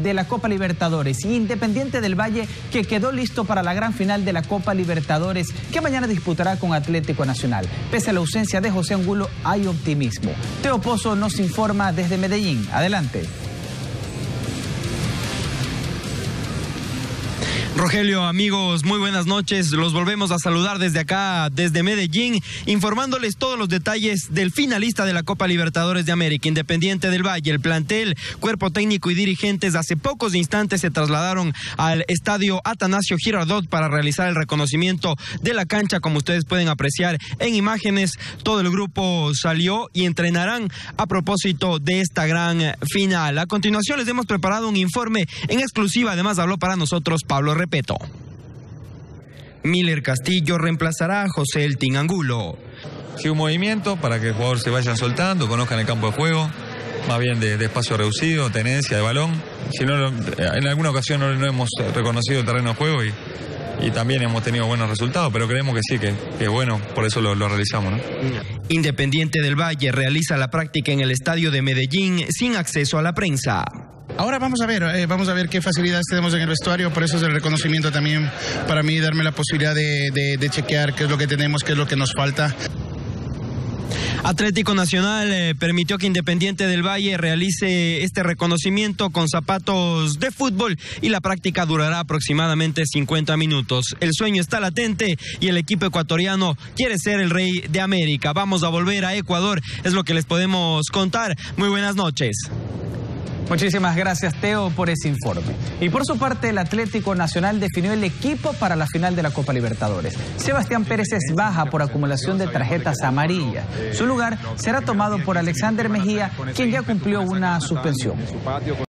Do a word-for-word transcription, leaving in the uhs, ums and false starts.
de la Copa Libertadores y Independiente del Valle, que quedó listo para la gran final de la Copa Libertadores, que mañana disputará con Atlético Nacional. Pese a la ausencia de José Angulo, hay optimismo. Teo Pozo nos informa desde Medellín. Adelante. Rogelio, amigos, muy buenas noches. Los volvemos a saludar desde acá, desde Medellín, informándoles todos los detalles del finalista de la Copa Libertadores de América, Independiente del Valle. El plantel, cuerpo técnico y dirigentes hace pocos instantes se trasladaron al estadio Atanasio Girardot para realizar el reconocimiento de la cancha. Como ustedes pueden apreciar en imágenes, todo el grupo salió y entrenarán a propósito de esta gran final. A continuación les hemos preparado un informe en exclusiva. Además habló para nosotros Pablo Repeto. Miller Castillo reemplazará a José El Tin Angulo. Sí, un movimiento para que el jugador se vayan soltando, conozcan el campo de juego, más bien de, de espacio reducido, tenencia de balón. Si no, en alguna ocasión no, no hemos reconocido el terreno de juego y, y también hemos tenido buenos resultados, pero creemos que sí, que, que bueno, por eso lo, lo realizamos, ¿no? Independiente del Valle realiza la práctica en el estadio de Medellín sin acceso a la prensa. Ahora vamos a ver, eh, vamos a ver qué facilidades tenemos en el vestuario, por eso es el reconocimiento también para mí, darme la posibilidad de, de, de chequear qué es lo que tenemos, qué es lo que nos falta. Atlético Nacional eh, permitió que Independiente del Valle realice este reconocimiento con zapatos de fútbol y la práctica durará aproximadamente cincuenta minutos. El sueño está latente y el equipo ecuatoriano quiere ser el rey de América. Vamos a volver a Ecuador, es lo que les podemos contar. Muy buenas noches. Muchísimas gracias, Teo, por ese informe. Y por su parte, el Atlético Nacional definió el equipo para la final de la Copa Libertadores. Sebastián Pérez es baja por acumulación de tarjetas amarillas. Su lugar será tomado por Alexander Mejía, quien ya cumplió una suspensión.